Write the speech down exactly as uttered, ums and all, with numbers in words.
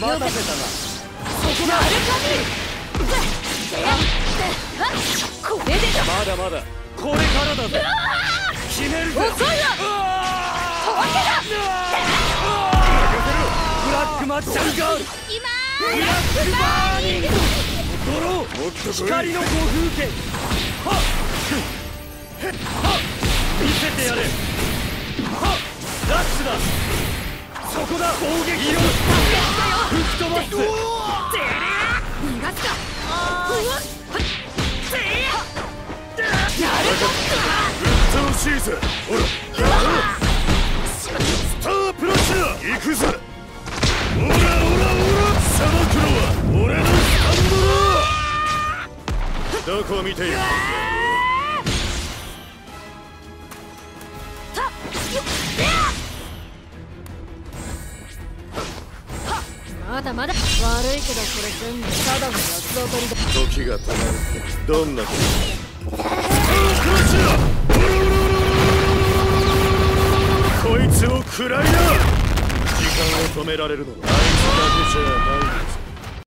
待たせたな。 そこだ。これでだ。 まだまだこれからだぜ。決めるぜ。 遅いわ。とわけだ。 ブラックマッチャンガール。 今ブラックバーニング。ドロー。光のご風景。はっはっ見せてやれ。はっラッシュだ。そこだ。攻撃よ。吹き飛ばす。 逃がすか。うわっやるか。 うっとうしいぜ。ほらスタープラチナ行くぜ。オラオラオラさばくのは俺のスタンドだ。どこを見ている。 まだまだ悪いけどこれ全部ただの安当たりだ。 時が止まる。どんなこと。こいつを食らいな。時間を止められるのはあいつだけじゃない。